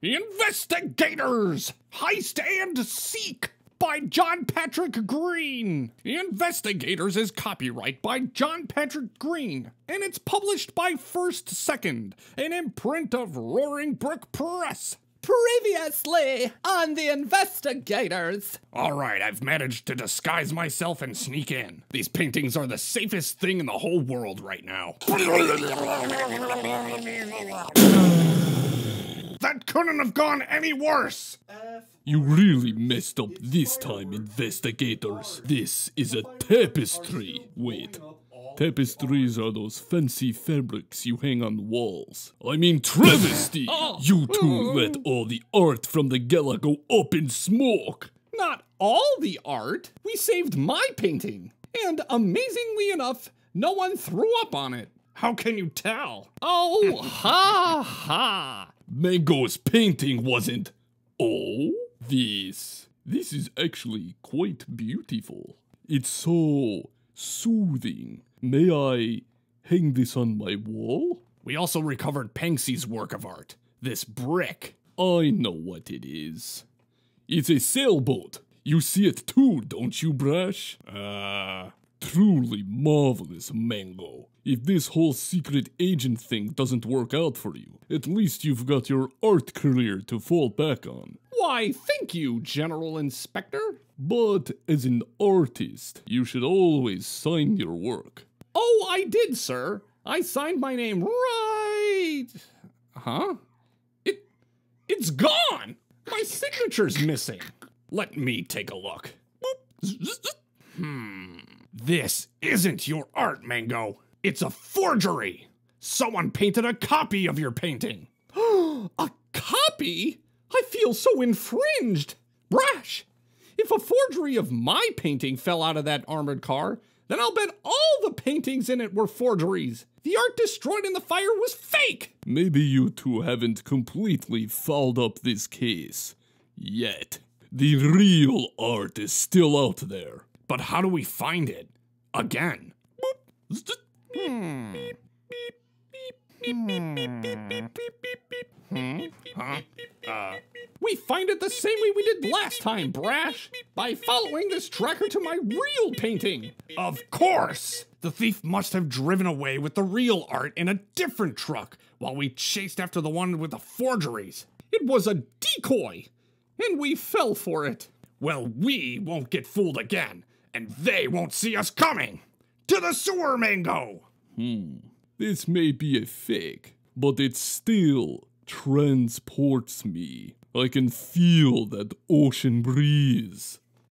Investigators! Heist and Seek by John Patrick Green. Investigators is copyright by John Patrick Green, and it's published by First Second, an imprint of Roaring Brook Press. Previously on The Investigators. All right, I've managed to disguise myself and sneak in. These paintings are the safest thing in the whole world right now. That couldn't have gone any worse! You really messed up this time, investigators. This is a tapestry. Wait. Tapestries are those fancy fabrics you hang on walls. I mean travesty! You two let all the art from the gala go up in smoke! Not all the art. We saved my painting. And amazingly enough, no one threw up on it. How can you tell? Oh, ha ha. Mango's painting wasn't. Oh, this is actually quite beautiful. It's so soothing. May I hang this on my wall? We also recovered Panksy's work of art. This brick. I know what it is. It's a sailboat. You see it too, don't you, Brash? Truly marvelous, Mango. If this whole secret agent thing doesn't work out for you, at least you've got your art career to fall back on. Why, thank you, General Inspector. But as an artist, you should always sign your work. Oh, I did, sir. I signed my name right. Huh? It's gone. My signature's missing. Let me take a look. This isn't your art, Mango. It's a forgery. Someone painted a copy of your painting. A copy? I feel so infringed. Brash, if a forgery of my painting fell out of that armored car, then I'll bet all the paintings in it were forgeries. The art destroyed in the fire was fake. Maybe you two haven't completely fouled up this case yet. The real art is still out there. But how do we find it? Again. We find it the same way we did last time, Brash, by following this tracker to my real painting. Of course! The thief must have driven away with the real art in a different truck while we chased after the one with the forgeries. It was a decoy, and we fell for it. Well, we won't get fooled again, and they won't see us coming. To the sewer, Mango! This may be a fake, but it still transports me. I can feel that ocean breeze.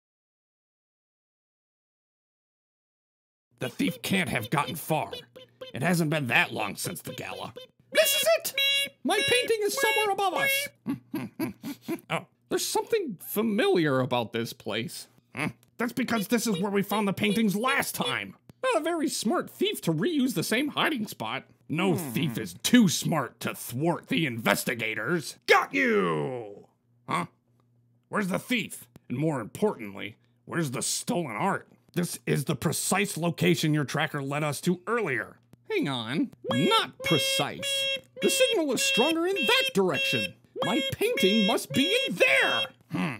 The thief can't have gotten far. It hasn't been that long since the gala. This is it! My painting is somewhere above us. Oh, there's something familiar about this place. That's because this is where we found the paintings last time. Not a very smart thief to reuse the same hiding spot. No thief is too smart to thwart the investigators. Got you! Huh? Where's the thief? And more importantly, where's the stolen art? This is the precise location your tracker led us to earlier. Hang on. Not precise. The signal is stronger in that direction. My painting must be in there.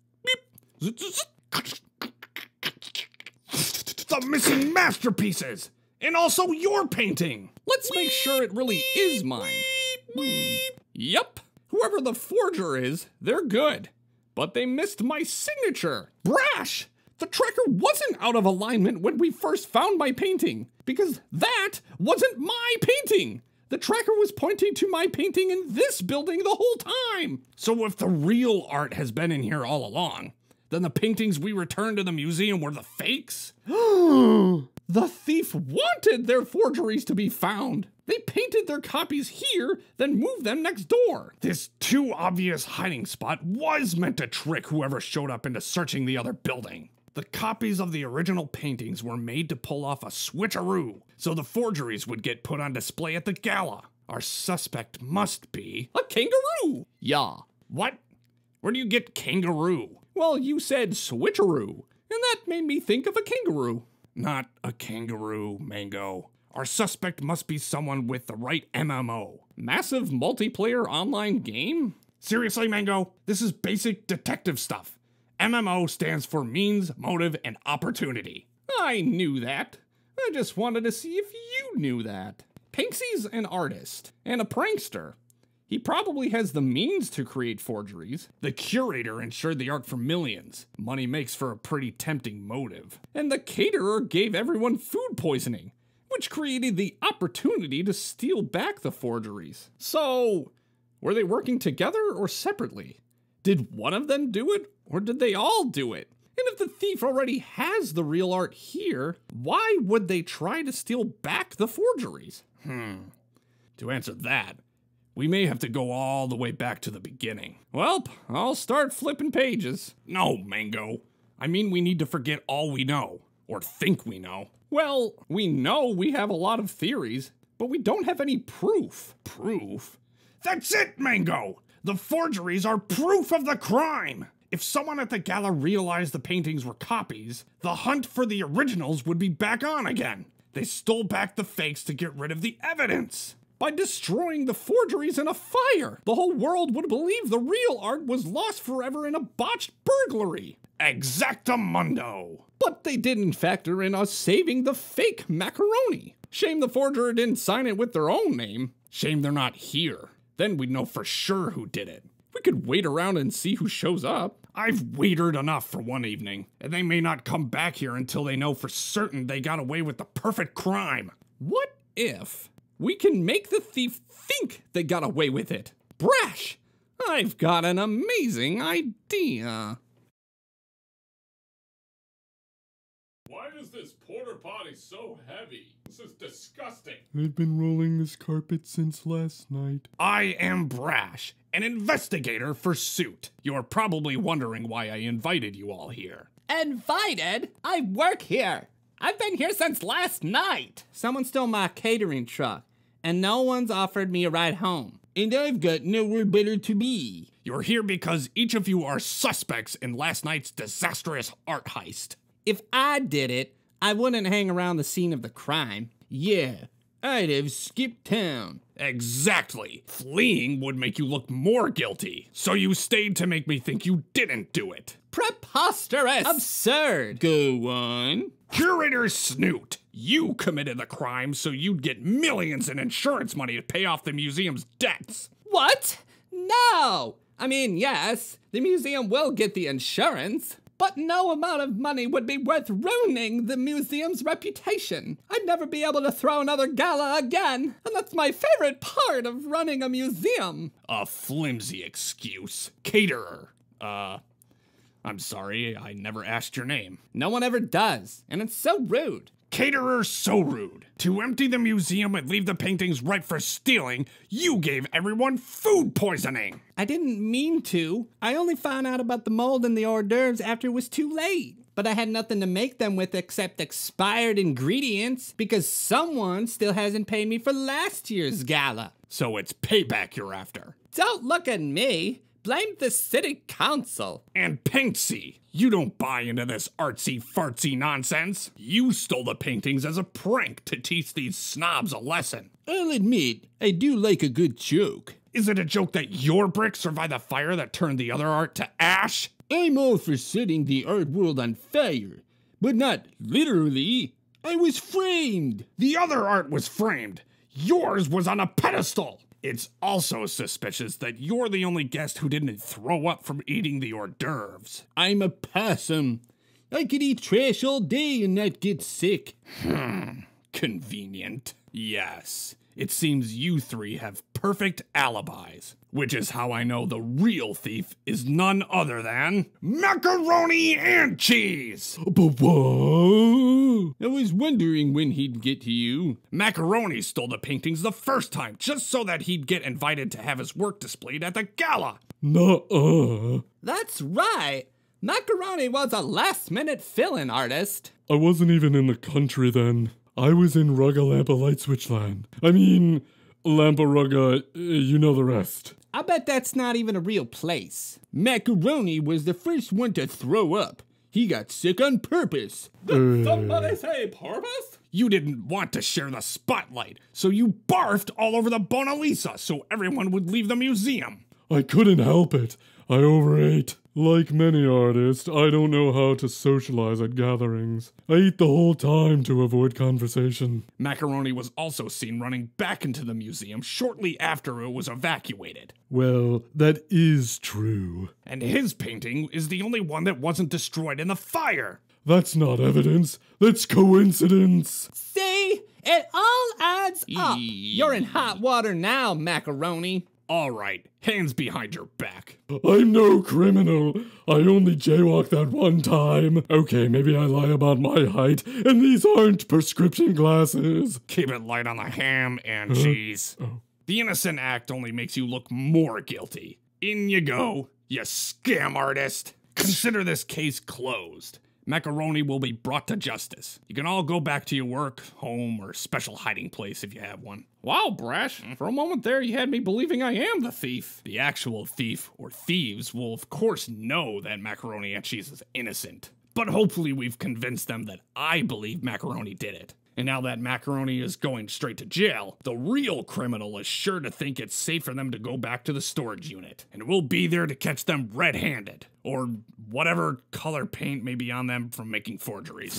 The missing masterpieces! And also your painting! Let's make sure it really is mine. Yep. Whoever the forger is, they're good. But they missed my signature. Brash! The tracker wasn't out of alignment when we first found my painting, because that wasn't my painting. The tracker was pointing to my painting in this building the whole time. So if the real art has been in here all along, then the paintings we returned to the museum were the fakes? The thief wanted their forgeries to be found. They painted their copies here, then moved them next door. This too obvious hiding spot was meant to trick whoever showed up into searching the other building. The copies of the original paintings were made to pull off a switcheroo, so the forgeries would get put on display at the gala. Our suspect must be a kangaroo. Yeah. What? Where do you get kangaroo? Well, you said switcheroo, and that made me think of a kangaroo. Not a kangaroo, Mango. Our suspect must be someone with the right MMO. Massive multiplayer online game? Seriously, Mango, this is basic detective stuff. MMO stands for means, motive, and opportunity. I knew that. I just wanted to see if you knew that. Pinksy's an artist and a prankster. He probably has the means to create forgeries. The curator insured the art for millions. Money makes for a pretty tempting motive. And the caterer gave everyone food poisoning, which created the opportunity to steal back the forgeries. So, were they working together or separately? Did one of them do it, or did they all do it? And if the thief already has the real art here, why would they try to steal back the forgeries? To answer that, we may have to go all the way back to the beginning. Welp, I'll start flipping pages. No, Mango. I mean, we need to forget all we know, or think we know. Well, we know we have a lot of theories, but we don't have any proof. Proof? That's it, Mango! The forgeries are proof of the crime! If someone at the gala realized the paintings were copies, the hunt for the originals would be back on again. They stole back the fakes to get rid of the evidence. By destroying the forgeries in a fire, the whole world would believe the real art was lost forever in a botched burglary. Exactamundo! But they didn't factor in us saving the fake macaroni. Shame the forger didn't sign it with their own name. Shame they're not here. Then we'd know for sure who did it. We could wait around and see who shows up. I've waited enough for one evening, and they may not come back here until they know for certain they got away with the perfect crime. What if we can make the thief think they got away with it? Brash! I've got an amazing idea. Why is this porta potty so heavy? This is disgusting. I've been rolling this carpet since last night. I am Brash, an investigator for Suit. You're probably wondering why I invited you all here. Invited? I work here. I've been here since last night. Someone stole my catering truck, and no one's offered me a ride home. And I've got nowhere better to be. You're here because each of you are suspects in last night's disastrous art heist. If I did it, I wouldn't hang around the scene of the crime. Yeah, I'd have skipped town. Exactly. Fleeing would make you look more guilty. So you stayed to make me think you didn't do it. Preposterous! Absurd! Go on. Curator Snoot, you committed the crime so you'd get millions in insurance money to pay off the museum's debts. What? No! I mean, yes, the museum will get the insurance, but no amount of money would be worth ruining the museum's reputation. I'd never be able to throw another gala again, and that's my favorite part of running a museum. A flimsy excuse. Caterer. I'm sorry, I never asked your name. No one ever does, and it's so rude. Caterer so rude. To empty the museum and leave the paintings ripe for stealing, you gave everyone food poisoning. I didn't mean to. I only found out about the mold in the hors d'oeuvres after it was too late. But I had nothing to make them with except expired ingredients because someone still hasn't paid me for last year's gala. So it's payback you're after. Don't look at me. Blame the city council. And Pinksy, you don't buy into this artsy-fartsy nonsense. You stole the paintings as a prank to teach these snobs a lesson. I'll admit, I do like a good joke. Is it a joke that your brick survived the fire that turned the other art to ash? I'm all for setting the art world on fire, but not literally. I was framed. The other art was framed. Yours was on a pedestal. It's also suspicious that you're the only guest who didn't throw up from eating the hors d'oeuvres. I'm a possum. I could eat trash all day and not get sick. Convenient. Yes, it seems you three have perfect alibis, which is how I know the real thief is none other than Macaroni and Cheese! But what? I was wondering when he'd get to you. Macaroni stole the paintings the first time just so that he'd get invited to have his work displayed at the gala. Nuh-uh. That's right. Macaroni was a last-minute fill-in artist. I wasn't even in the country then. I was in Rugga Lampa Light Switch Land. I mean, Lampa Rugga, you know the rest. I bet that's not even a real place. Macaroni was the first one to throw up. He got sick on purpose. Did somebody say purpose? You didn't want to share the spotlight, so you barfed all over the Mona Lisa so everyone would leave the museum. I couldn't help it. I overate. Like many artists, I don't know how to socialize at gatherings. I eat the whole time to avoid conversation. Macaroni was also seen running back into the museum shortly after it was evacuated. Well, that is true. And his painting is the only one that wasn't destroyed in the fire. That's not evidence. That's coincidence. See? It all adds up. You're in hot water now, Macaroni. All right, hands behind your back. I'm no criminal. I only jaywalked that one time. Okay, maybe I lie about my height, and these aren't prescription glasses. Keep it light on the ham and cheese. The innocent act only makes you look more guilty. In you go, you scam artist. Consider this case closed. Macaroni will be brought to justice. You can all go back to your work, home, or special hiding place if you have one. Wow, Brash. For a moment there, you had me believing I am the thief. The actual thief, or thieves, will of course know that Macaroni and Cheese is innocent. But hopefully we've convinced them that I believe Macaroni did it. And now that Macaroni is going straight to jail, the real criminal is sure to think it's safe for them to go back to the storage unit. And we'll be there to catch them red-handed. Or whatever color paint may be on them from making forgeries.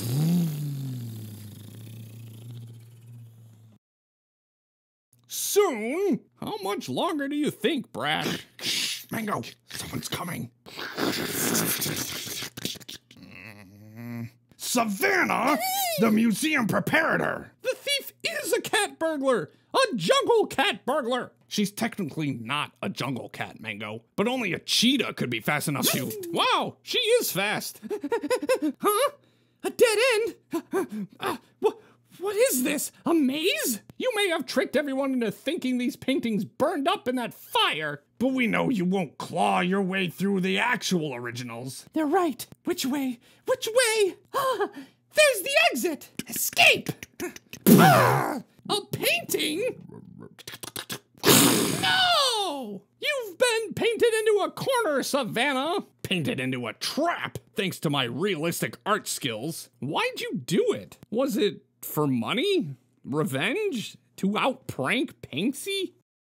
Soon? How much longer do you think, Brash? Shh, Mango, someone's coming. Savannah, the museum preparator. The thief is a cat burglar! A jungle cat burglar! She's technically not a jungle cat, Mango, but only a cheetah could be fast enough to... Wow, she is fast. Huh? A dead end? What is this? A maze? You may have tricked everyone into thinking these paintings burned up in that fire. But we know you won't claw your way through the actual originals. They're right. Which way? Which way? Ah, there's the exit. Escape! Ah, a painting? No! You've been painted into a corner, Savannah. Painted into a trap, thanks to my realistic art skills. Why'd you do it? Was it for money? Revenge? To out-prank Panksy?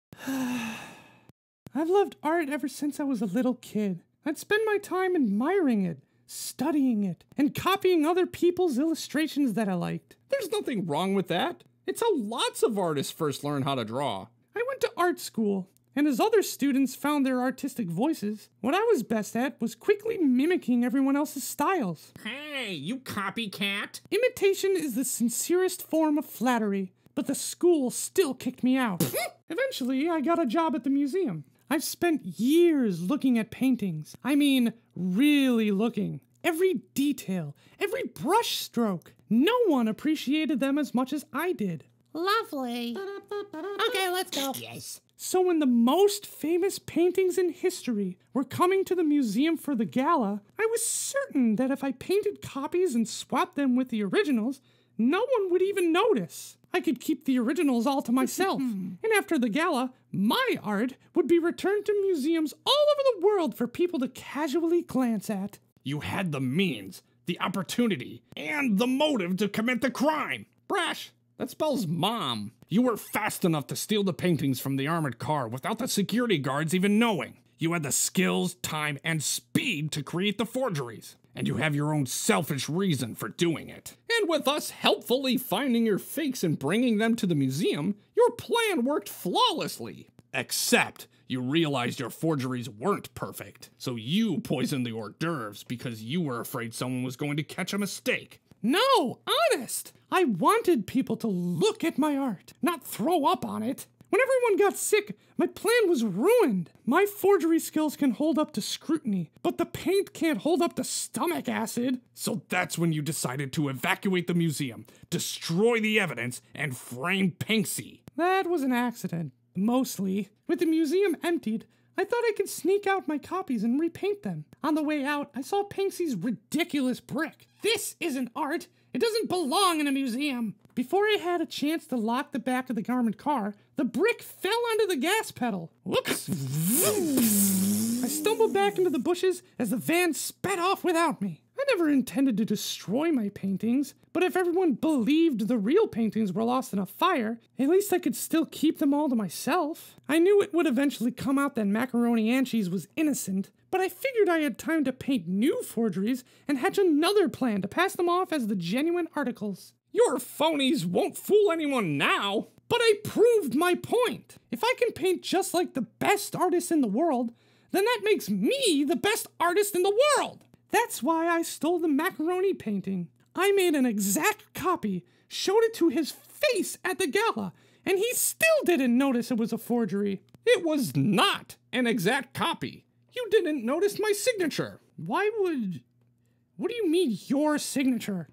I've loved art ever since I was a little kid. I'd spend my time admiring it, studying it, and copying other people's illustrations that I liked. There's nothing wrong with that. It's how lots of artists first learn how to draw. I went to art school, and as other students found their artistic voices, what I was best at was quickly mimicking everyone else's styles. Hey, you copycat. Imitation is the sincerest form of flattery, but the school still kicked me out. Eventually, I got a job at the museum. I've spent years looking at paintings. I mean, really looking. Every detail, every brush stroke. No one appreciated them as much as I did. Lovely. Okay, let's go. Yes. So when the most famous paintings in history were coming to the museum for the gala, I was certain that if I painted copies and swapped them with the originals, no one would even notice. I could keep the originals all to myself. And after the gala, my art would be returned to museums all over the world for people to casually glance at. You had the means, the opportunity, and the motive to commit the crime. Brash, that spells mom. You were fast enough to steal the paintings from the armored car without the security guards even knowing. You had the skills, time, and speed to create the forgeries. And you have your own selfish reason for doing it. And with us helpfully finding your fakes and bringing them to the museum, your plan worked flawlessly. Except you realized your forgeries weren't perfect. So you poisoned the hors d'oeuvres because you were afraid someone was going to catch a mistake. No, honest. I wanted people to look at my art, not throw up on it. When everyone got sick, my plan was ruined. My forgery skills can hold up to scrutiny, but the paint can't hold up to stomach acid. So that's when you decided to evacuate the museum, destroy the evidence, and frame Panksy. That was an accident, mostly. With the museum emptied, I thought I could sneak out my copies and repaint them. On the way out, I saw Panksy's ridiculous brick. This isn't art. It doesn't belong in a museum. Before I had a chance to lock the back of the garment car, the brick fell onto the gas pedal. Whoops! I stumbled back into the bushes as the van sped off without me. I never intended to destroy my paintings, but if everyone believed the real paintings were lost in a fire, at least I could still keep them all to myself. I knew it would eventually come out that Macaroni and Cheese was innocent, but I figured I had time to paint new forgeries and hatch another plan to pass them off as the genuine articles. Your phonies won't fool anyone now. But I proved my point. If I can paint just like the best artist in the world, then that makes me the best artist in the world. That's why I stole the macaroni painting. I made an exact copy, showed it to his face at the gala, and he still didn't notice it was a forgery. It was not an exact copy. You didn't notice my signature. Why would... What do you mean, your signature?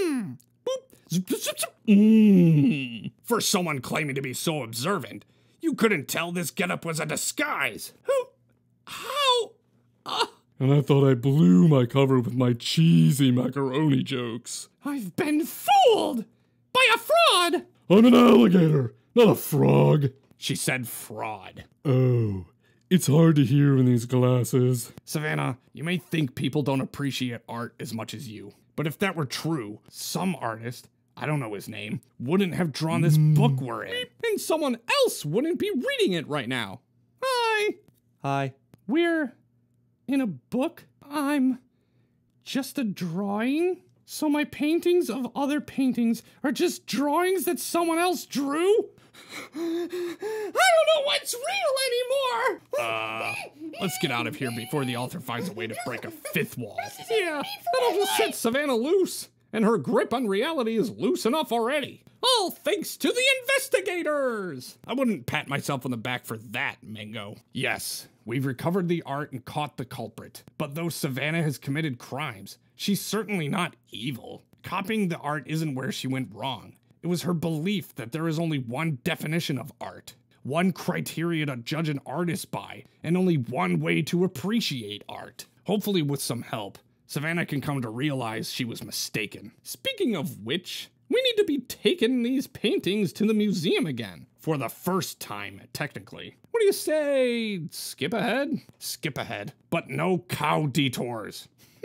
For someone claiming to be so observant, you couldn't tell this getup was a disguise. How? And I thought I blew my cover with my cheesy macaroni jokes. I've been fooled by a fraud! I'm an alligator, not a frog. She said fraud. Oh, it's hard to hear in these glasses. Savannah, you may think people don't appreciate art as much as you, but if that were true, some artist, I don't know his name, wouldn't have drawn this book we're in. And someone else wouldn't be reading it right now. Hi! Hi. We're in a book? I'm just a drawing? So my paintings of other paintings are just drawings that someone else drew? I don't know what's real anymore! Let's get out of here before the author finds a way to break a fifth wall. Yeah, that'll just set Savannah loose. And her grip on reality is loose enough already. All thanks to the investigators! I wouldn't pat myself on the back for that, Mango. Yes, we've recovered the art and caught the culprit. But though Savannah has committed crimes, she's certainly not evil. Copying the art isn't where she went wrong. It was her belief that there is only one definition of art, one criteria to judge an artist by, and only one way to appreciate art. Hopefully with some help, Savannah can come to realize she was mistaken. Speaking of which, we need to be taking these paintings to the museum again. For the first time, technically. What do you say? Skip ahead? Skip ahead, but no cow detours.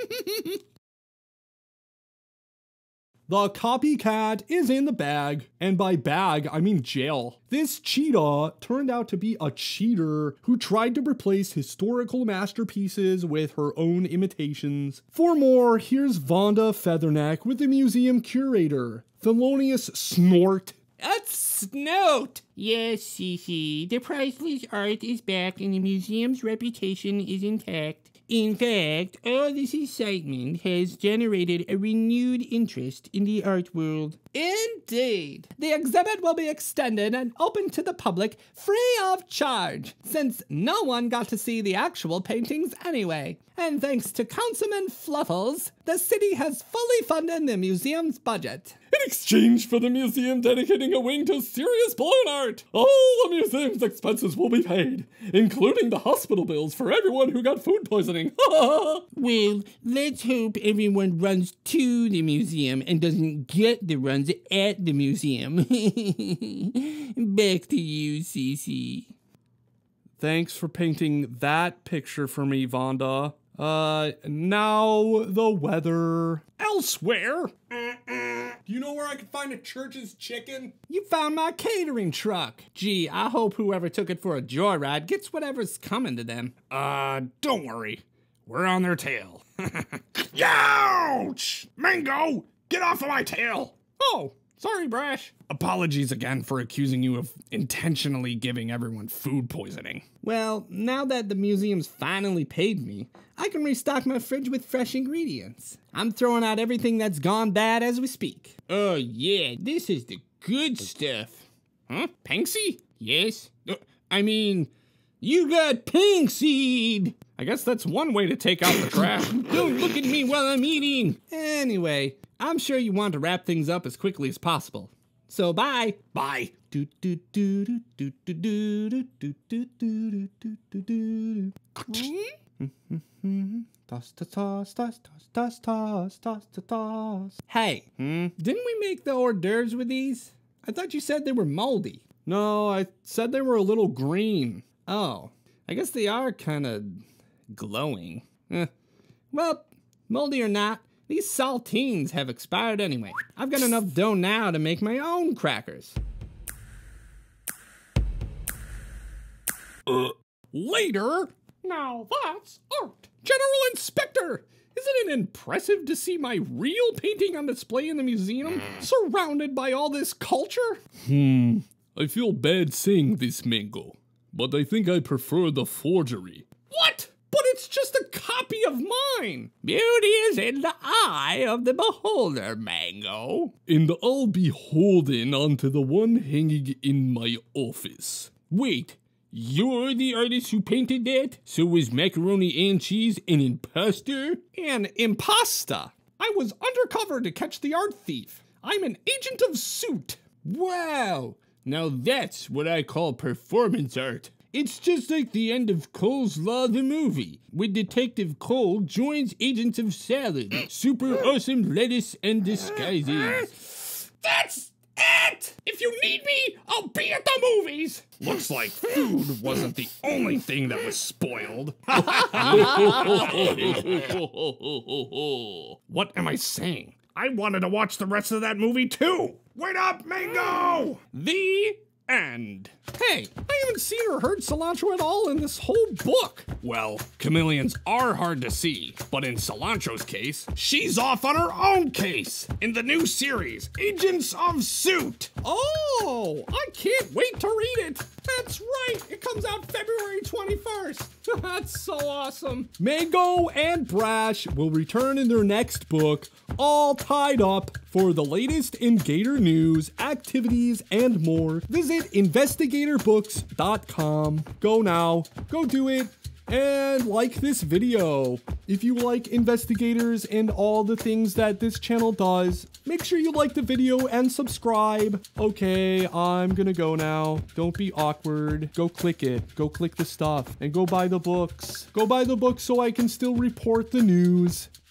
The copycat is in the bag, and by bag, I mean jail. This cheetah turned out to be a cheater who tried to replace historical masterpieces with her own imitations. For more, here's Vonda Featherneck with the museum curator, Thelonious Snort. That's Snout! Yes, Cece, the priceless art is back and the museum's reputation is intact. In fact, all this excitement has generated a renewed interest in the art world. Indeed. The exhibit will be extended and open to the public free of charge, since no one got to see the actual paintings anyway. And thanks to Councilman Fluffles, the city has fully funded the museum's budget. In exchange for the museum dedicating a wing to serious balloon art, all the museum's expenses will be paid, including the hospital bills for everyone who got food poisoning. Well, let's hope everyone runs to the museum and doesn't get the runs at the museum. Back to you, Cece. Thanks for painting that picture for me, Vonda. Now the weather. Elsewhere? Do you know where I can find a Church's chicken? You found my catering truck. Gee, I hope whoever took it for a joyride gets whatever's coming to them. Don't worry. We're on their tail. Ouch! Mango, get off of my tail! Oh, sorry, Brash. Apologies again for accusing you of intentionally giving everyone food poisoning. Well, now that the museum's finally paid me, I can restock my fridge with fresh ingredients. I'm throwing out everything that's gone bad as we speak. Oh yeah, this is the good stuff. Huh? Panksy? Yes? I mean, you got pink seed! I guess that's one way to take out the trash. Don't look at me while I'm eating! Anyway, I'm sure you want to wrap things up as quickly as possible. So bye. Bye. Toss, toss, toss, toss, toss, toss, toss, toss. Hey, didn't we make the hors d'oeuvres with these? I thought you said they were moldy. No, I said they were a little green. Oh, I guess they are kind of glowing. Well, moldy or not, These saltines have expired anyway. I've got enough dough now to make my own crackers. Later. Now that's art. General Inspector, isn't it impressive to see my real painting on display in the museum, surrounded by all this culture? I feel bad saying this, Mango, but I think I prefer the forgery. What? But it's just a copy of mine. Beauty is in the eye of the beholder, Mango. And I'll be holding onto the one hanging in my office. Wait, you're the artist who painted that? So was Macaroni and Cheese an imposter? An impasta. I was undercover to catch the art thief. I'm an agent of suit. Wow, now that's what I call performance art. It's just like the end of Cole's Law the movie, when Detective Cole joins Agents of Salad, super awesome lettuce and disguises. That's it! If you need me, I'll be at the movies! Looks like food wasn't the only thing that was spoiled. What am I saying? I wanted to watch the rest of that movie too! Wait up, Mango! The end. Hey, I haven't seen or heard cilantro at all in this whole book. Well, chameleons are hard to see, but in Cilantro's case, she's off on her own case in the new series, Agents of Suit. Oh, I can't wait to read it. That's right, it comes out February 21st. That's so awesome. Mango and Brash will return in their next book, all tied up. For the latest in Gator news, activities, and more, visit investigatorbooks.com. Go now, go do it, and like this video. If you like investigators and all the things that this channel does, make sure you like the video and subscribe. Okay, I'm gonna go now. Don't be awkward. Go click it. Go click the stuff and go buy the books. Go buy the books so I can still report the news.